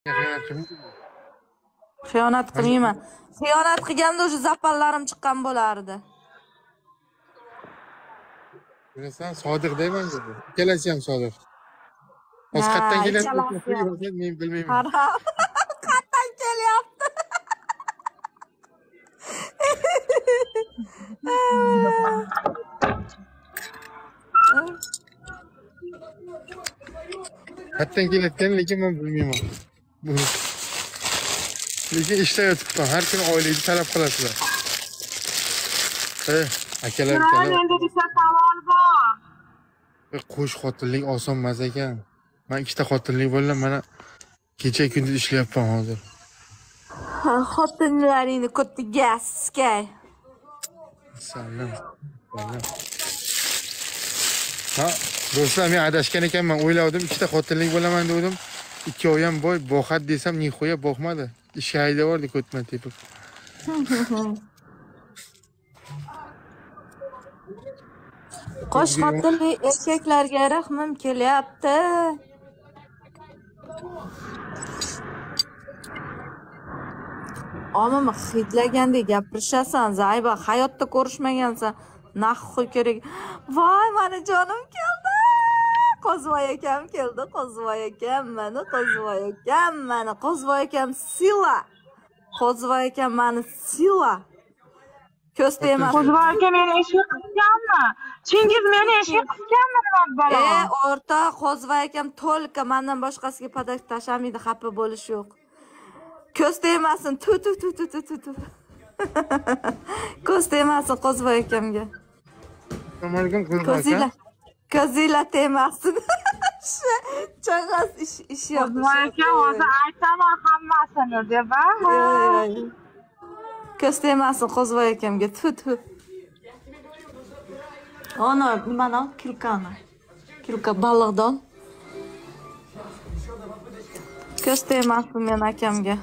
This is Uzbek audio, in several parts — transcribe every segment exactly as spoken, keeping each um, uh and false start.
Xiyonat qilmayman. Xiyonat qilganda o'sha zapallarim chiqqan bo'lardi. Bilasan, Sodiq deyman dedi. Ikkalasi ham Sodiq. Hozir qayerdan kelyapti? Men bilmayman. Qayerdan kelyapti? Qayerdan kelayotganini lekin men bilmayman. Lekin ishda yotibman. Har kuni oilangizni talab qilasizlar. Eh, akalar, akalar. Menda bitta savol bor. Qo'sh xotinlik oson emas ekan. Men ikkita xotinlik bo'ldim, mana kecha kunduz ishlayapman hozir. Ha, xotinlaringni ko'tiga askay. Salom. Salom. Ha, do'stlar, men adashgan ekanman. O'yladim, ikkita xotinlik bo'laman dedim. Ikkovi ham boy, boqat desam, nihoya boqmadi. Ishga haydavordi ko'tman tepib. Qo'sh xotinli erkaklarga rahmim kelyapti. Omma hidlagandek gapirishasan, Zayba, hayotda ko'rishmagansan. Naxxu kerak. Voy, meni jonim keldi. Qo'zvoy akam keldi, Qo'zvoy akam, meni Qo'zvoy akam, meni Qo'zvoy akam sila. Qo'zvoy akam meni sila. Ko'z tegmas. Qo'zvoy aka meni eshik qisganmi? Chingiz meni eshik qisganmi nima balo? E, o'rta Qo'zvoy akam to'lka, mendan boshqasiga padak tashamaydi, xafa bo'lish yo'q. Ko'z tegmasin, tu tu tu tu tu tu. Ko'z tegmasin Qo'zvoy akamga. Ko'zinglar, ko'zinglar tegmasin. Chag'as ish ish yo'q. Qo'zvoy aka hozir aytaman hammasini deb, ha? Ko'z tegmasin Qo'zvoy akamga. Tu tu. Ana, nimani ol? Kilkani. Kilka baliqdan. Ko'z tegmasin men akamga.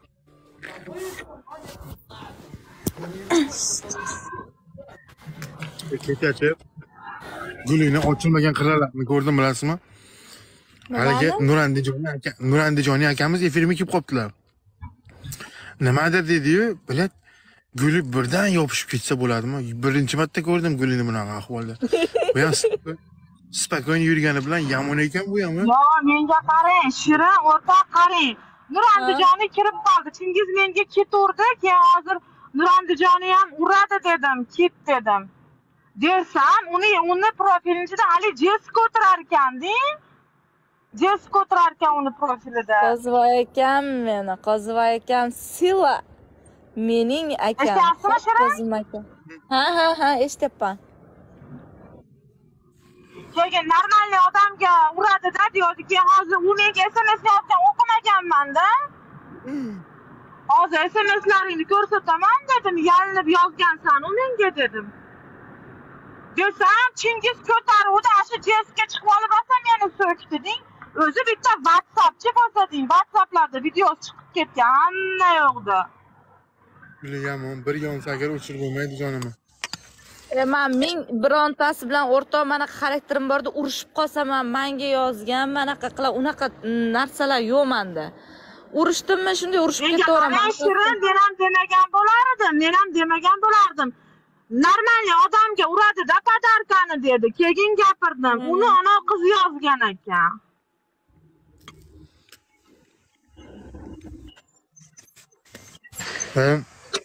Kechachi gulini ochilmagan qirralarni ko'rdim, bilasizmi? Haligi Nurandijoniy aka, Nurandijoniy akamiz efirga kelib qoptilar. Nimadir dedi-yu, bilat guli birdan yopishib ketsa bo'ladimi? Birinchi marta ko'rdim gulini bunaqa ahvolda. Bu ham spakoyn yurgani bilan yomon ekan bu ham. Yo, menga qarang, Shirin, o'rtoq qarang. Nurandijoniy kirib qoldi. Chingiz menga keturdi, keyin hozir Nurandijoniy ham uradi dedim, ket dedim. Desam, uni uni profilini ichida hali Jessica o'tirar ekan-da. Jessica o'tirar ekan uni profilida. Qo'zvoy akam meni, Qo'zvoy akam sila. Mening akam. Qo'zim akam. Ha, ha, ha, eshityapman. Keyin normalniy odamga uradi-da, deydi. Keyin hozir u menga S M S yozgan o'qimaganman-da. Hozir S M S'laringni ko'rsataman dedim, yalinib yozgansan u menga dedim. Desam, Chingiz ko'taruvdi, shu Jessica chiqib olib olsa meni so'kdi-ding. O'zi bitta WhatsAppchi bo'lsa-ding, WhatsApplarda video chiqib ketgan, hamma yo'qdi. Bilaman, bir yonsa agar o'chirib bo'lmaydi jonimni. E, men ming birontasi bilan o'rtoq mana xarakterim borda urushib qolsam ham menga yozgan, manaqa qila, unaqa narsalar yo'q menda. Urushdimmi, shunday urushib ketaveraman. Men Shirin men ham demagan bo'lardim, men ham demagan bo'lardim. Normalniy odamga uradi-da padarkani dedi. Keyin gapirdim. Uni ana qiz yozgan ekan. Ben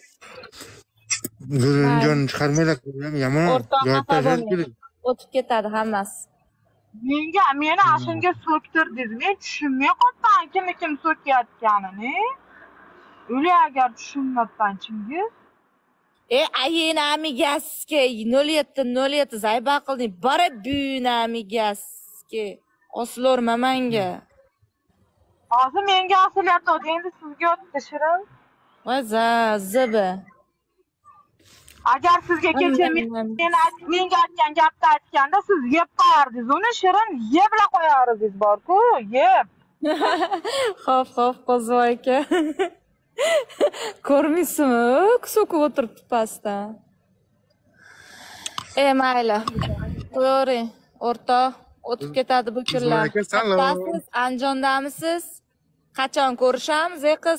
Gülüncan chiqarmaylar, yomon. O'tib ketadi hammasi. Menga meni ashunga so'ktirdingiz. Men tushunmay qoldim, kim kim so'kayotganini. O'li agar tushunmabman Chingiz. E, ayina amigaske nol yetti nol yetti zayba qilding. Bora buyuna amigaske. Oslorma menga. Hozir menga osilyapti, endi sizga o'tdi Shirin. Vaza, zibi. Agar sizga kecha men menga aytgan gapni aytganda siz yeb qo'yardingiz, uni Shirin yebla qo'yardingiz bor-ku, yeb. Xo'p, xo'p, Qo'zvoy aka. Ko'rmaysizmi? So'kib o'tiribdi pastdan. E, mayli. Qo'ying, o'rtoq, o'tib ketadi bu kunlar. Qayerdasiz? Andijondamisiz? Qachon ko'rishamiz, ey qiz?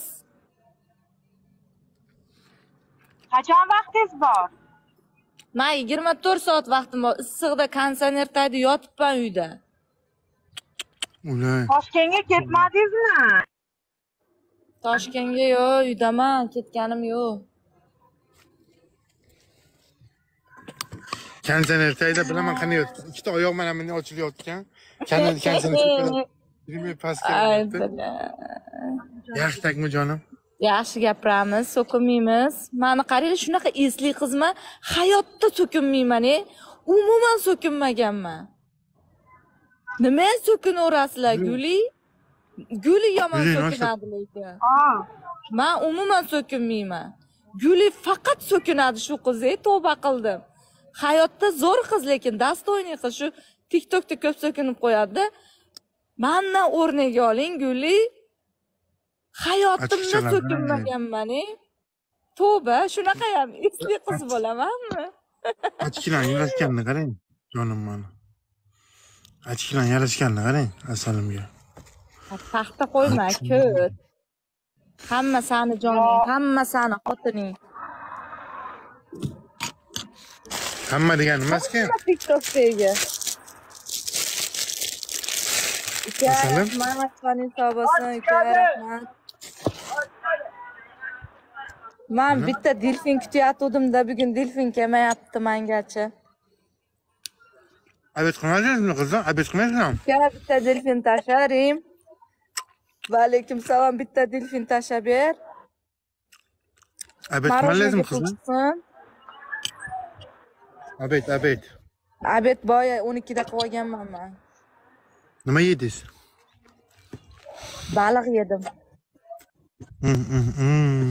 Qachon vaqtingiz bor? Men yigirma to'rt soat vaqtim bor. Issiqda konsertda yotibman uyda. Ulay. Toshkentga ketmadingizmi? Toshkentga yo'q, uydaman, ketganim yo'q. Konsertda bilaman qanday yotgan. Ikkita oyoq mana bunday ochilayotgan. Kanal konsertda. Yirmi pastga. Yaxshi takmi jonim? Yaxshi gapiramiz, so'kinmaymiz. Meni qarang, shunaqa esli qizman, hayotda so'kinmayman-e. Umuman so'kinmaganman. Nima so'kinaverasizlar, Guli? Guli yomon so'kinadi lekin. Aa, Men umuman so'kinmayman. Guli faqat so'kinadi shu qiz-ey, tavba qildim. Hayotda zo'r qiz lekin dastoyniy qiz, shu TikTokda ko'p so'kinib qo'yadi. Mendan o'rnak oling, Guli. Hayotimda so'kinmaganman-e. Tavba, shunaqa ham esli qiz bo'lamanmi? Achkilan yarashganini qarang, jonim meni. Achkilan yarashganini qarang, asalimga. Paxta qo'yma, ko't. Hamma sani joning, hamma sani xotining. Hamma degan emas-ku. TikTokdagi. Asalim? Rahmat, fanin savosin, rahmat. Men bitta delfin kutayotgandim-da, bugun delfin kelmayapti mengacha. Abed qilmadingizmi qizim? Abed qilmaysizmi? Yana bitta delfin tashlarim. Va alaykum salom, bitta delfin tashlab ber. Abed qilmadingizmi qizim? Abed, abed. Abed boya o'n ikkida qilib olganman men. Nima yedingiz? Baliq yedim. Hmm, hmm, hmm.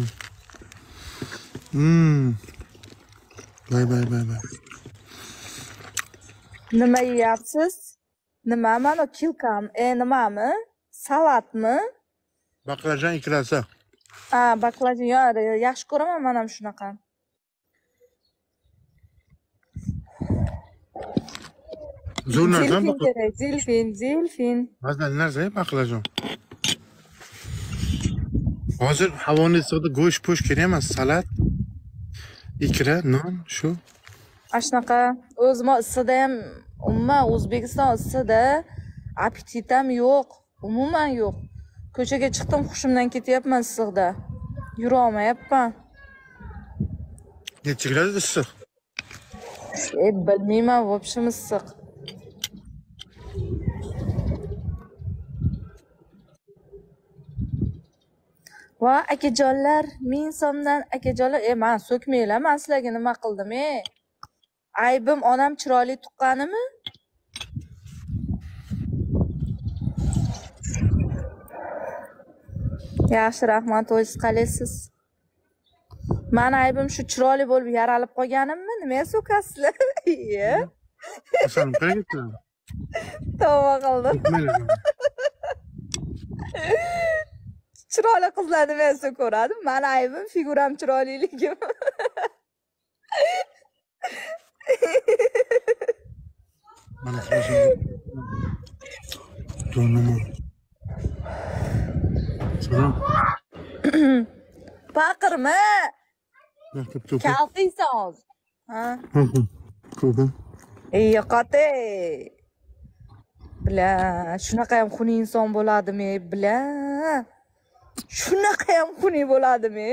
Hmm. Bay bay bay bay. Nima yeyapsiz? Nima mana kilkam? E, nimami? Salatmi? Baqlajon ikrasi. Ha, baqlajon, yo'q, yaxshi ko'raman men ham shunaqa. Zo'r narsa Delfin kerak, delfin, delfin. Mazali narsa baqlajon. Hozir havoni isig'ida go'sht po'sh kerak emas, salat, ikra, non, shu. Ashnaqa o'zim issiqda ham, umuman O'zbekiston issiqda appetitim yo'q, umuman yo'q. Ko'chaga chiqdim, hushimdan ketyapman issiqda. Yura olmayapman. Necha gradus issiq? E, bilmayman, vobshim issiq. Va akajonlar, ming so'mdan akajonlar, e, men so'kmanglar, men sizlarga nima qildim, e? Aybim onam chiroyli tuqqanimi? Yaxshi, rahmat, o'zingiz qalaysiz? Meni aybim shu chiroyli bo'lib yaralib qolganimmi? Nimaga so'kasizlar? Iye. Asalim qayerga ketdi? Tavba qildim. Chiroyli qizlar nimaga so'kaveradi? Meni aybim figuram chiroyliligim. Mana shunday. To'nimi. Salom. Baqirma. Maktabda Kaltiysan hozir. Ha? ko'rdim. Ey, yo'qote. Bila, shunaqa ham xunuk inson bo'ladimi? Bila. Shunaqa ham xunuk bo'ladimi?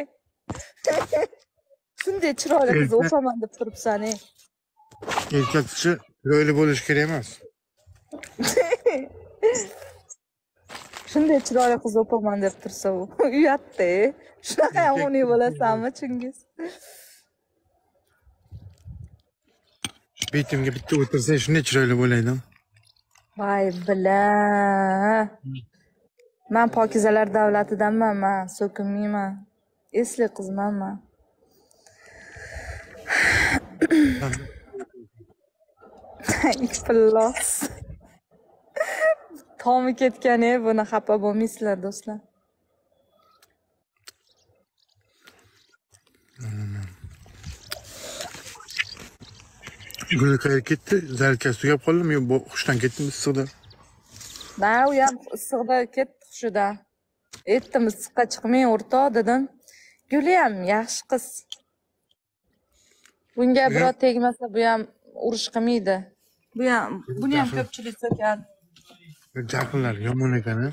Shunday chiroyli qiz o'paman deb turibsan-ey. Erkak kishi chiroyli bo'lish kerak emas. Shunday chiroyli qiz o'paman deb tursa u. Uyatda. Shunaqa ham xunuk bo'lasanmi, Chingiz? Betimga bitta o'tirsa shunday chiroyli bo'laydi. Voy, bila. Men pokizalar davlatidanman, men so'kinmayman. Esli qizman men. Iflos. Tomi ketgan, e, buni xafa bo'lmaysizlar, do'stlar. Guli qayerga ketdi? Zarkasi tugab qoldimi yo hushdan ketdimi issiqda? Na, u ham issiqda ketdi hushidan. Aytdim, issiqqa chiqmang o'rtoq dedim. Guli ham yaxshi qiz. Bunga birov tegmasa, bu ham urush qilmaydi. Bu ham, buni ham ko'pchilik so'kadi. Jahillar yomon ekan-a.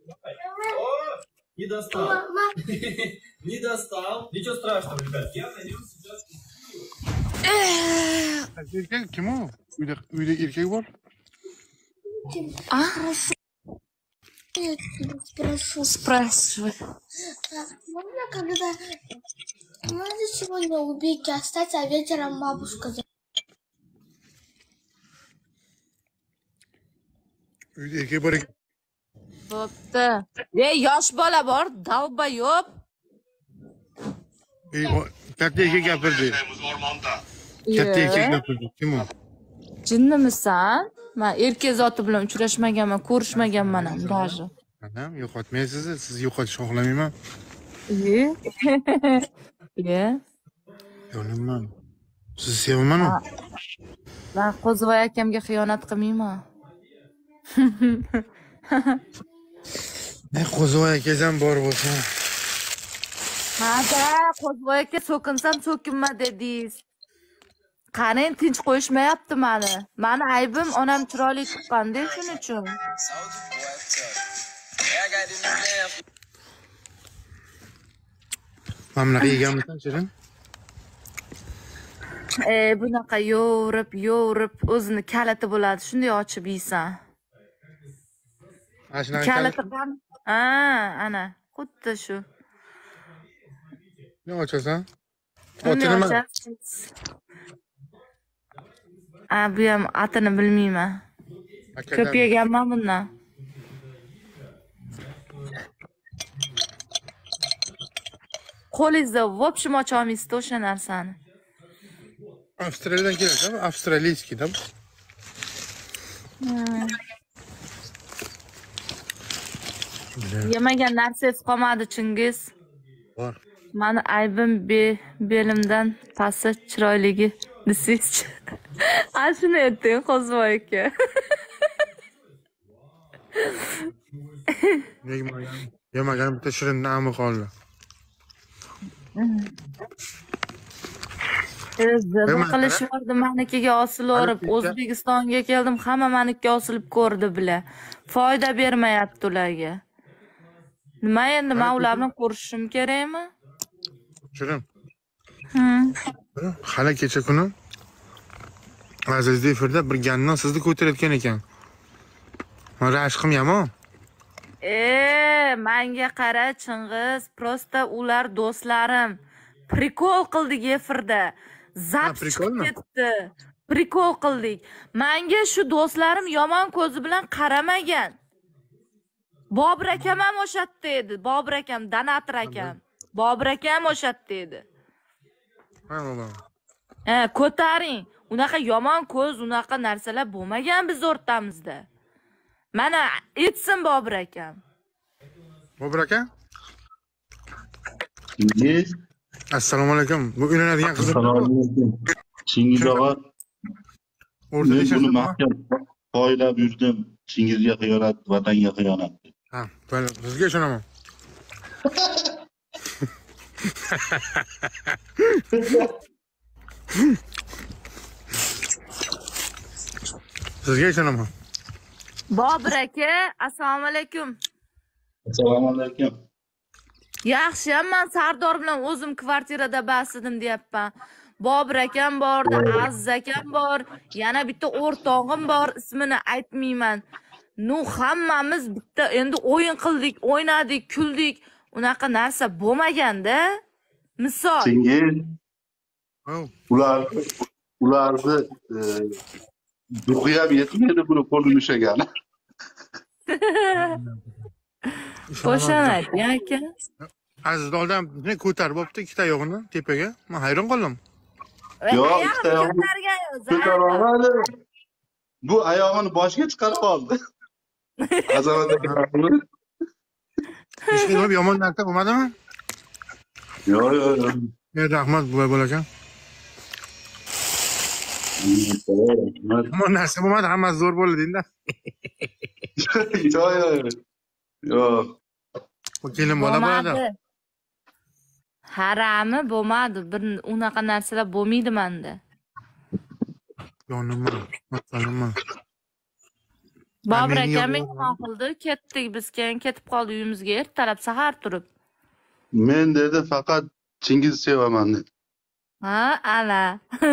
Не достал. Не достал. Ничего страшного, ребят. Я найдем сейчас. Erkek kim o? Uyda uyda erkek bor. Спрашивай. Можно, когда... Можно сегодня у Бики остаться, а вечером бабушка... Uyda erkek bor ekan. Bo'pti. Ey, yosh bola bor, dalba yo'q. Ey, katta erkek gapirdi. Katta erkek gapirdi. Kim o? Jinnimisan? Men erkak zoti bilan uchrashmaganman, ko'rishmaganman ham даже. Adam, yo'qotmaysiz, siz yo'qotishni xohlamayman. Iye. Iye. Yo'qolmayman. Sizni sevaman-ku. Men Qo'zivoy akamga xiyonat qilmayman. Ne Qo'zivoy akazam bor bo'lsa. Ha-da, Qo'zivoy aka so'kinsam so'kinma dedingiz. Qarang, tinch qo'yishmayapti meni. Meni aybim onam chiroyli chiqqanda shuning uchun. Mamlaqa yeganmisan, Shirin? E, bunaqa yo'rib, yo'rib o'zini kaliti bo'ladi, shunday ochib yeysan. Ana shunaqa Kaliti ham, ha, ana, xuddi shu. Ne ochasan? Shunday Otini nima? ochasiz. A, bu ham atini bilmayman. Ko'p yeganman bundan. Qo'lingizda vobshim ocha olmaysiz o'sha narsani. Avstraliyadan keladi, avstraliyskiy-da. Yemagan narsangiz qolmadi, Chingiz. Bor. Mani aybim be belimdan pasti chiroyligi desangiz-chi. A shuni ayting, Qo'zivoy aka. Yemagan, yemagan bitta Shirinni ami qoldi. Nima qilishyordi, manikiga osilib, O'zbekistonga keldim, hamma manikiga osilib ko'rdi bile. Foyda bermayapti ularga. Nima endi, men ular bilan ko'rishishim kerakmi? Shirin. Hmm. Hali kecha kuni Aziz efirda bir gandan sizni ko'tarayotgan ekan. Men rashqim yomon. E, menga qara Chingiz, prosta ular do'stlarim. Prikol qildik efirda. Zap chiqib ketdi. Prikol qildik. Menga shu do'stlarim yomon ko'zi bilan qaramagan. Bobur akam ham o'shatdi edi. Bobur akam, Donator akam. Bobur akam o'shatdi edi. Ha, baba. Ha, ko'taring. Unaqa yomon ko'z, unaqa narsalar bo'lmagan biz o'rtamizda. Mana aytsin Bobur akam. Bobur aka? Chingiz. Assalomu alaykum. Bu uylanadigan qiz. Assalomu alaykum. Chingiz og'a. O'rtada Men buni yashasam. mahkam qo'ylab yurdim. Chingizga xiyonat, vatanga xiyonat. Ha, bo'ldi. Sizga ishonaman. Sizga ishonaman. Bobur aka, assalomu alaykum. Assalomu alaykum. Yaxshiyam, men Sardor bilan o'zim kvartirada basidim deyapman. Bobur akam bor, Aziz akam bor, yana bitta o'rtog'im bor, ismini aytmayman. Nu hammamiz bitta endi o'yin qildik, o'ynadik, kuldik. Unaqa narsa bo'lmaganda, misol. Chingiz. Oh. Ular ularni ruhi ham yetmaydi buni qo'lini ushagani. Qo'shani ayting aka. Aziz oldam ne ko'tarib olibdi ikkita oyog'ini tepaga. Men hayron qoldim. Yo'q, ikkita oyog'ini ko'tarolmadi. Bu oyog'ini boshiga chiqarib oldi. Azamat aka. Hech nima yomon narsa bo'lmadimi? Yo'q, yo'q, yo'q. Ey, rahmat buva bo'lakan. Yomon narsa bo'lmadi, hammasi zo'r bo'ldi endi. Yo'q, yo'q. Yo'q. Bu kelin bola bo'ladi. Harami bo'lmadi. Bir unaqa narsalar bo'lmaydi menda. Yonim bor. Masalan. Bobur aka mehmon qildi, ketdik biz, keyin ketib qoldi uyimizga ertalab sahar turib. Men dedi faqat Chingiz sevaman dedi. Ha, ana.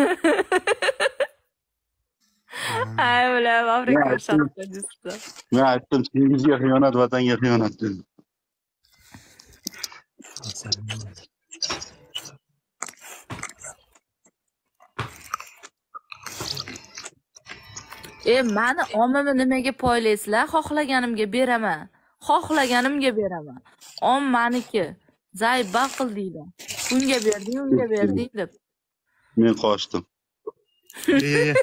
Ay, ular Bobur aka shotdi. Men aytdim Chingizga xiyonat, vatanga xiyonat dedim. E, meni omimni nimaga poylaysizlar? Xohlaganimga beraman. Xohlaganimga beraman. Om meniki. Zayba qildinglar. Unga berding, unga berding deb. Men qochdim. Ye, ye.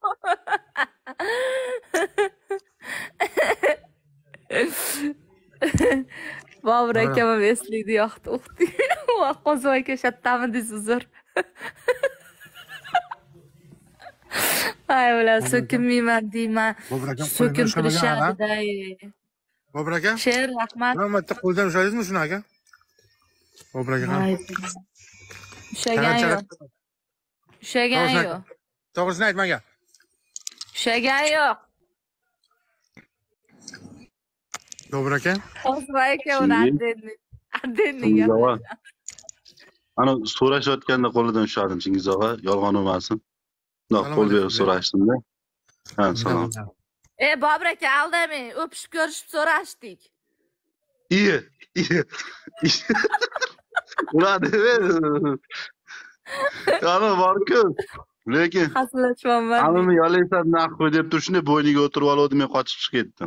Bobur akam eslaydi yoqdi, o'qdi. Va qo'zi aka shattami deysiz uzr. Ay, ular so'kinmayman deyman. So'kintirishadi. Bobur aka? Sher, rahmat. Rahmatda qo'ldan ushladingizmi shuni aka? Bobur aka ham. Ushagan yo'q. Ushagan yo'q. To'g'risini ayt menga. Ushagan yo'q. Bobur aka? Qo'zi aka uni addenni. Addenni. Ana so'rashayotganda qo'lidan ushladim Chingiz og'a, yolg'on bo'lmasin. Naq qo'l berib so'rashdim-da. Ha, salom. E, Bobur aka aldamang, o'pishib ko'rishib so'rashdik. Iye, iye. Ular deb. Qani bor-ku. Lekin Haslashmanman. Amimni yolaysan naq qo'y deb turishni bo'yniga o'tirib oldim, men qochib chiqib ketdim.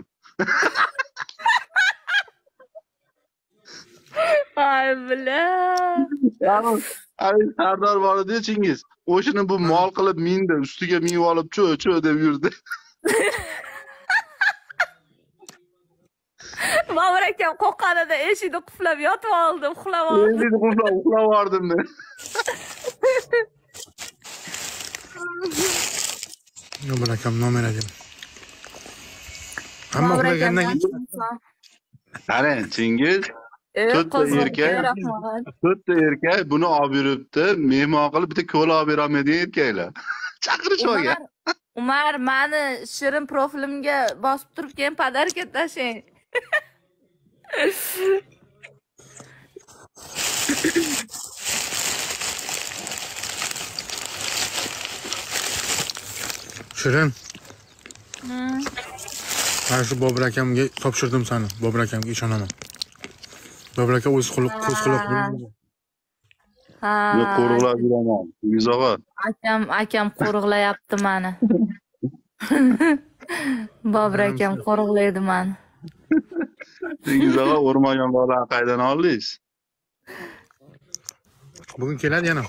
Ay bilan. Ay, Sardor bor edi Chingiz. O'shini bu mol qilib mindi, ustiga minib olib cho-cho deb yurdi. Bobur akam qo'qqanida eshikni quflab yotib oldim, uxlab oldim. Eshikni quflab uxlab oldim men. Bobur akam nomer ayting. Hamma uxlagandan keyin Qarang, Chingiz to'rtta erkak, to'rtta erkak buni olib yuribdi, mehmon qilib bitta ko'l olib berolmaydigan erkaklar. Chaqirish olgan. Umar, meni shirin profilimga bosib turib keyin podarka tashlang. Shirin. Mana shu Bobur akamga topshirdim seni. Bobur akamga ishonaman. Bobur aka o'z quloq ko'z quloq bo'ladi. Ha. Men qo'riqlab yuraman. Chingiz og'a. Akam, akam qo'riqlayapti meni. Bobur akam qo'riqlaydi meni. Chingiz og'a o'rmon yong'oqlarini qaydan oldingiz? Bugun keladi yana.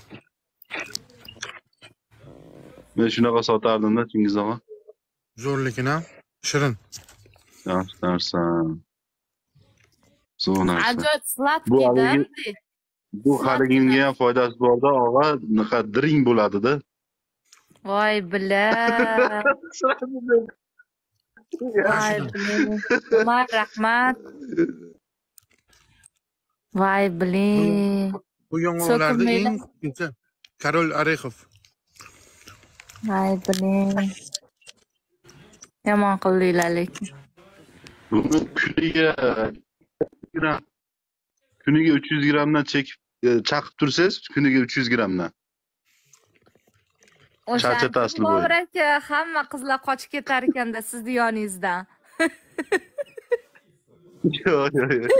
Men shunaqa sotardim-da Chingiz og'a. Zo'rlikini, Shirin. Yaxshi narsa. Zo'r narsa. Ajoyib sladkiyda. Bu haligimga ham foydasi bor-da, og'a, naqa diring bo'ladi-da. Voy bila. Voy bila. Umar, rahmat. Voy bila. Bu yong'oqlarda eng kuchli Karol Orexov. Voy bila. Yomon qildinglar lekin. Buni kuniga kuniga uch yuz grammdan chekib chaqib tursangiz, kuniga uch yuz grammdan. Charchatasiz bo'yi. Bobur aka, hamma qizlar qochib ketar ekanda sizni yoningizdan. Yo'q, yo'q, yo'q.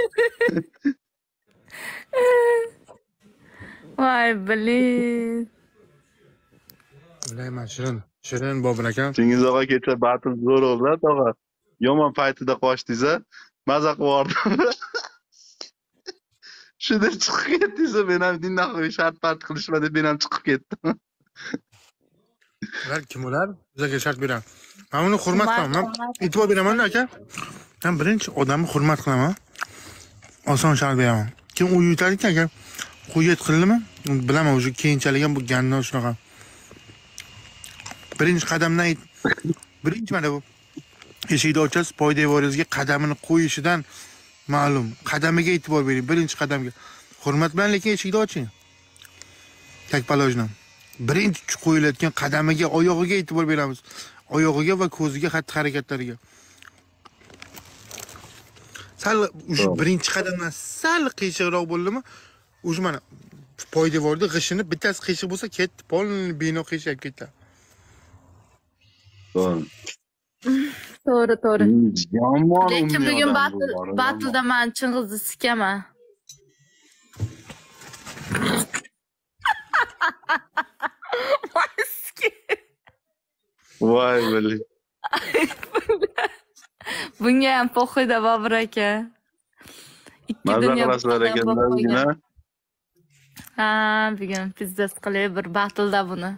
Voy bilin. Bilayman Shirin. Shirin Bobur aka. Chingiz og'a kecha batil zo'r oldi, tog'a. Yomon paytida qochdingiz-a? Maza qilib Shunda chiqib ketdingiz, men ham dindan qo'yib shart-part qilishma deb men ham chiqib ketdim. Ular kim ular? Bizga shart beradi. Men uni hurmat qilaman. E'tibor beraman aka. Men birinchi odamni hurmat qilaman. Oson shart beraman. Kim u yutadi aka? Qo'yet qildimi? Bilaman, o'sha keyinchalik ham bu gandan shunaqa. Birinchi qadamdan birinchi mana bu eshikni ochasiz, poydevoringizga qadamini qo'yishidan Ma'lum. Qadamiga e'tibor bering, birinchi qadamga. Hurmat bilan lekin eshikni oching. Takpalojnam. Birinchi qo'yilayotgan qadamiga, oyog'iga e'tibor beramiz. Oyog'iga va ko'ziga, xatti-harakatlariga. Sal o'sha birinchi qadamdan sal qiyshiqroq bo'ldimi? O'sha mana poydevorda g'ishini bittasi qiyshiq bo'lsa, ketdi, polni bino qiyshab ketdi. To'g'ri. To'g'ri, to'g'ri. Yomon. Lekin bugun battle battleda men Chingizni sikaman. Voy billahi. Bunga ham po'xida Bobur aka. Ikki Maza dunyo qilasizlar ekanlar bugun. Ha, bugun pizdas qilib bir battleda buni.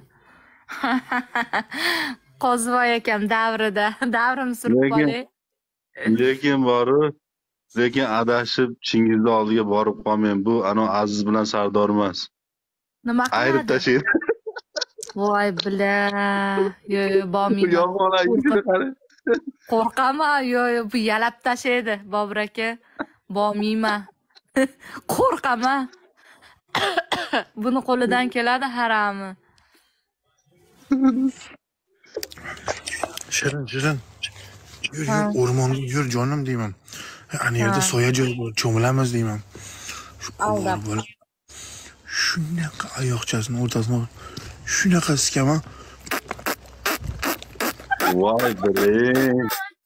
Qo'zvoy akam davrida, davrim surib qolay. Lekin boru, lekin adashib Chingizning oldiga borib qolmang. Bu ana Aziz bilan Sardor emas. Nima qiladi? Ayirib tashlaydi. Voy bila. Yo, yo, bormayman. Yomon aytishni qara. Qo'rqaman, yo, yo, bu yalab tashlaydi, Bobur aka. Bormayman. Qo'rqaman. Buni qo'lidan keladi harami. Shirin, shirin. Yur, yur, o'rmonga yur jonim deyman. Ana yerda soya joy bor, cho'milamiz deyman. Shu Aldab. Shunaqa oyoqchasini o'rtasidan shunaqa sikaman. Voy billahi.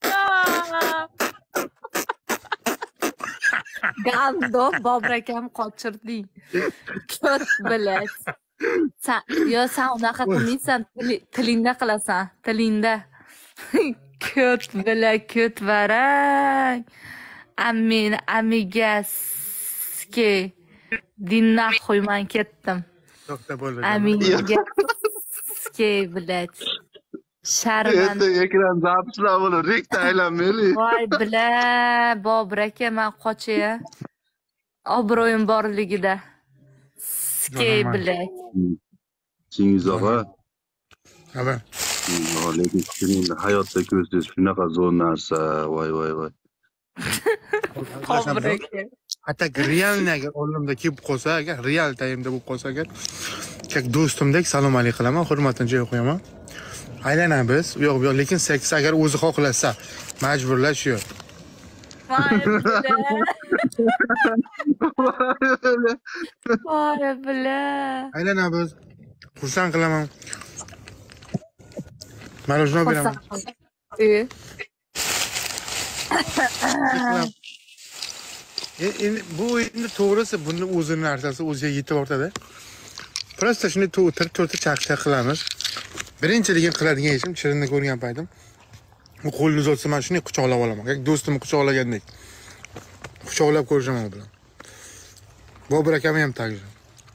Gando Bobur akam qochirding. Ko't bilat. Sen yo sen unaqa qilmaysan, tilingda qilasan, tilingda. Ko't bila, ko't varang. Amin, amigaski. Dinna qo'yman ketdim. To'xta bo'ldi. Amigaski bilat. Sharman. Endi ekran zapslar bo'lib, rekta aylanmayli. Voy bila, Bobur aka men qochaya. Obro'yim borligida. Skey bilat. Chingiz og'a. Aba. Lekin sizning hayotda ko'rsangiz shunaqa zo'r narsa. Voy voy voy. Bobur aka. Hatta realni agar oldimda kelib qolsa, agar real taymda bo'lib qolsa agar, как do'stimdek salom alaykum qilaman, hurmatini joyiga qo'yaman. Aylanamiz, u yoq bu yoq, lekin seks agar o'zi xohlasa, majburlash yo'q. Voy bila. Voy bila. Aylanamiz. Xursand qilaman. Marojnoy beraman. E. Endi bu endi to'g'risi buni o'zini narsasi o'ziga yetib ortadi. Prosta shuni to'rtta chaqchaq qilamiz. Birinchiligini qiladigan ishim Shirinni ko'rgan paytim. U qo'lni uzatsa men shuni quchoqlab olaman. Yoki do'stimni quchoqlagandek. Quchoqlab ko'rishaman u bilan. Bobur akam ham tag'in.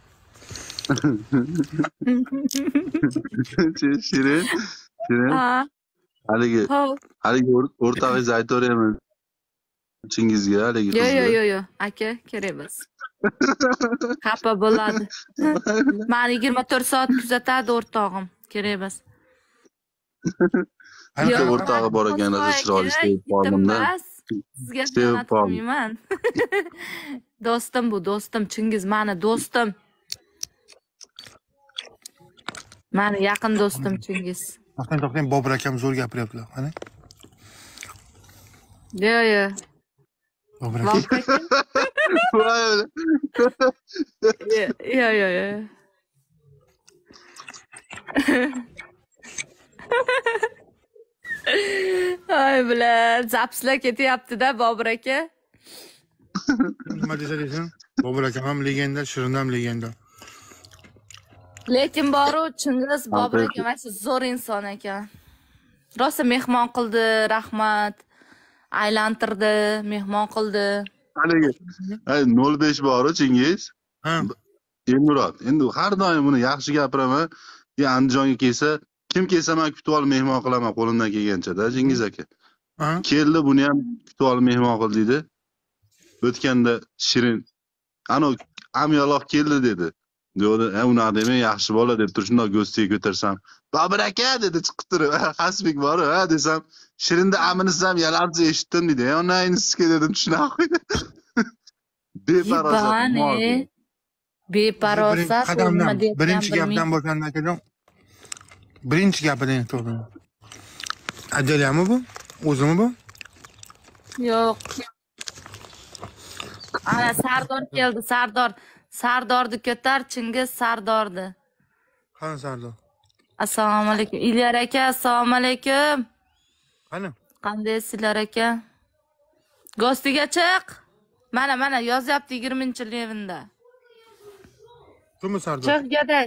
Shirin. Shirin. Ha. Haligi, haligi o'rtog'ingiz aytaveraymi? Chingizga haligi. Yo yo yo yo, aka, kerak emas. Xafa bo'ladi. Meni yigirma to'rt soat kuzatadi o'rtog'im. Kerak emas. Bitta o'rtog'i bor ekan, chiroyli sevib qoldim-da. Sizga xiyonat qilmayman. Do'stim bu, do'stim Chingiz, meni do'stim. Meni yaqin do'stim Chingiz. To'xtang, to'xtang, Bobur akam zo'r gapiryaptilar. Qani? Yo yo. Bobur akam. Yo yo yo. Ay bilan zapslar ketyapti-da Bobur aka. Nima desalar, Bobur akam ham legenda, Shirin ham legenda. Lekin boru Chingiz Bobur aka mana zo'r inson ekan. Rosa mehmon qildi, rahmat. Aylantirdi, mehmon qildi. Haligi, ay nol besh bor-ku Chingiz. Ha. Elmurod, endi har doim buni yaxshi gapiraman. Ya Andijonga kelsa, kim kelsa men kutib olib mehmon qilaman qo'limdan kelgancha-da Chingiz aka. Ha. Keldi, buni ham kutib olib mehmon qil dedi. O'tganda Shirin, ana amyaloq keldi dedi. Diyordu, "E unaqa demang, yaxshi bola" deb turib shundoq go'stiga ko'tarsam, "Bobur aka" dedi chiqib turib, "Hasbik bor, ha" desam, "Shirinda aminsam yalansiz eshitdim" dedi. "E onayni sizga" dedim, tushunaq qo'ydi. Beparosat. Yibani. Beparosat qadamdan nima deyapman birinchi bilmayman. gapdan boshlandi akajon. Birinchi gapidan to'g'ri. Ajalami bu? O'zimi bu? Yo'q. Ana Sardor keldi, Sardor. Sardorni ko'tar, Chingiz Sardorni. Qani Sardor? Assalomu alaykum. Ilyar aka, assalomu alaykum. Qani? Qandaysizlar aka? Gostiga chiq. Mana mana yozyapti yigirmanchi levinda. Kimmi Sardor? Chiq gaday.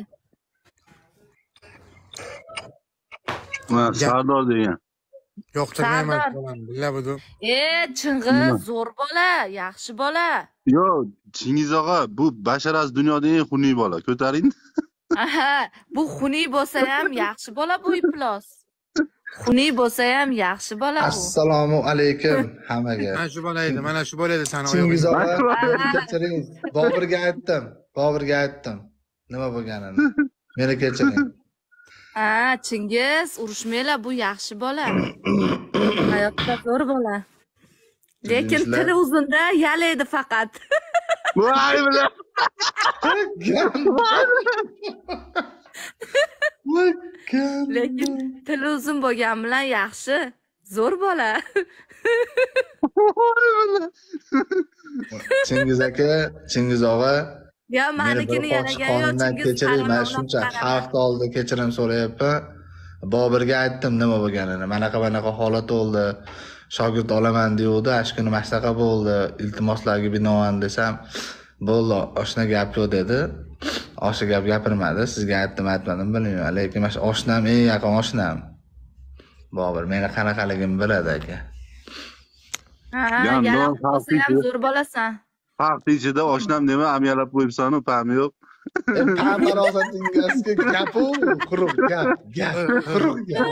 Ha, Sardor degan. Yo'qtirmayman Sardor. bolam. Billa bu. E, Chingiz zo'r bola, yaxshi bola. Yo, Chingiz og'a, bu basharas dunyoda eng xunuk bola. Ko'taring. Aha, bu xunuk bo'lsa ham yaxshi bola bu iflos. Xunuk bo'lsa ham yaxshi bola bu. Assalomu alaykum hammaga. Mana shu bola edi, mana shu bola edi sani Chingiz oyog'ingda. og'a, kechiring. Boburga aytdim. Boburga aytdim. Nima bo'lganini. Meni kechiring. Ha, Chingiz, urushmanglar, bu yaxshi bola. Hayotda zo'r bola. Lekin Tushunishlar. tili uzunda yalaydi faqat. Voy bilan. Lekin tili uzun bo'lgan bilan yaxshi. Zo'r bola. Chingiz aka, Chingiz og'a, Ya meni bir manikini qo'sh yalagan yo qonundan Chingiz kechiring. Men qarama, shuncha qarama. xalq oldida kechirim so'rayapman. Boburga aytdim nima bo'lganini. Manaqa manaqa holat bo'ldi. Shogird olaman deydi, ashkuni maslaqa bo'ldi. Iltimoslarga binoan desam, bo'ldi, oshna gap yo'q dedi. Oshna gap gapirmadi. Sizga aytdim, aytmadim bilmayman. Lekin mana shu oshnam eng yaqin oshnam. Bobur meni qanaqaligimni biladi aka. Ha, Ya, yana non bo'lsa ham xavfli. zo'r bolasan. Xalq ichida oshnam dema, amyalab qo'yibsan-ku, pami yo'q. Pam farosatingizga gapu, quruq gap, gap, quruq gap.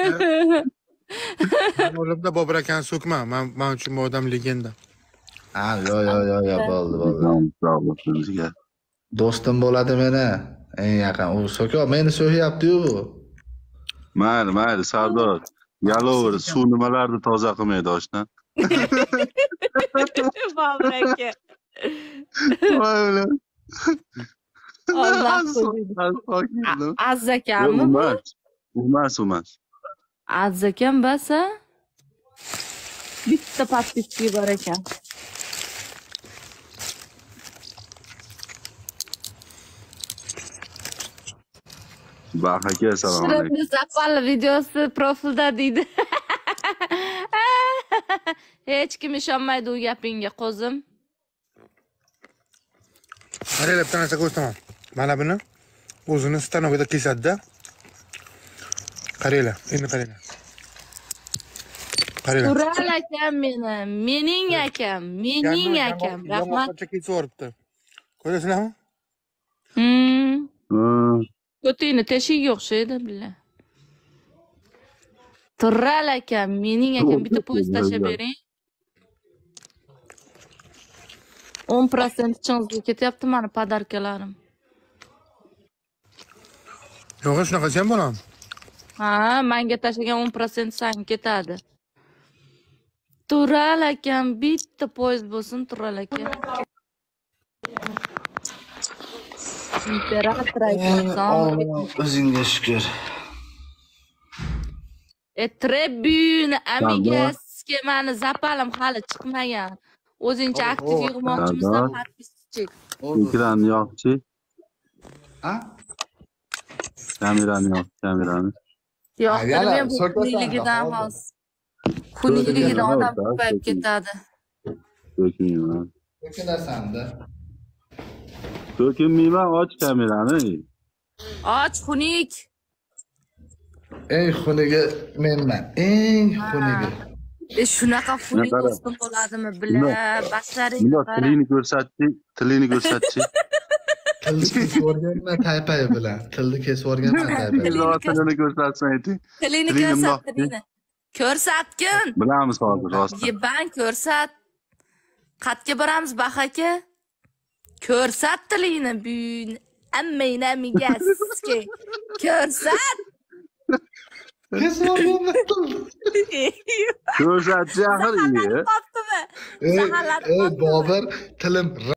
O'limda Bobur akani so'kma. Men men uchun bu odam legenda. Ha, yo yo yo yo bo'ldi, bo'ldi. Sog' bo'lsin. Do'stim bo'ladi meni. Eng yaqin u so'kyo, meni so'kyapti-yu. Mayli, mayli, Sardor. Yalover, suv nimalarni toza qilmaydi oshna. Bobur aka. Voy bilan. Alloh qo'ydi. Aziz akammi bu? Emas, emas, emas. Aziz akam basa bitta podpiski bor ekan. Bahaka, assalomu alaykum. Shirinni zapalli videosi profilda deydi. Hech kim ishonmaydi u gapingga, qo'zim. Qaranglar, bitta narsa ko'rsataman. Mana buni o'zini stanovida kesadi-da. Qaranglar, endi qaranglar. Qaranglar. Tural akam meni, mening akam, mening akam. Rahmat. Qancha kesib yuboribdi. Ko'rasizlarmi? Hmm. Hmm. Ko'tingni teshigiga o'xshaydi billa. Tural akam, mening akam, bitta poyez tashlab bering. o'n prosent changizga ketyapti mani podarkalarim. Yo'q, shunaqasi ham bo'ladimi? Ha, menga tashlagan o'n prosent san ketadi. Tural akam, bitta poyez bo'lsin, Tural aka. Imperator akam. O'zingga shukr. E tribune amigaski mani zapalim hali chiqmagan. O'zingcha aktiv yig'moqchimisan, podpischik. Ekranni yoqchi. Ha? Kamerani yoq, kamerani. Yo'qtirmen bu so'kasan, xunukligidan hozir. hozir. Xunukligidan odam ko'payib ketadi. To'kinmayman. To'kinasan-da. To'kinmayman, och kamerani. Och xunuk. Eng xunigi menman. Eng xunigi. E shunaqa xunuk Naqara? do'stim bo'ladimi, bila, bashlaringni Bunda qara. tilini ko'rsatchi, tilini ko'rsatchi. Tilni kesib o'rganman taypay bilan. Tilni kesib o'rganman taypay. Tilini tilini ko'rsatsan ayting. Tilingni Tilingni ko'rsat, mundoq tilingni. Ko'rsatgin. Bilamiz hozir rostdan. Yeban ko'rsat. Qatga boramiz Bahaka. Ko'rsat tilingni, buyun. hammangni migaski. Ko'rsat. Ko'rsatchi axir iyi. Qoptimi? Ey, ey, Bobur, tilim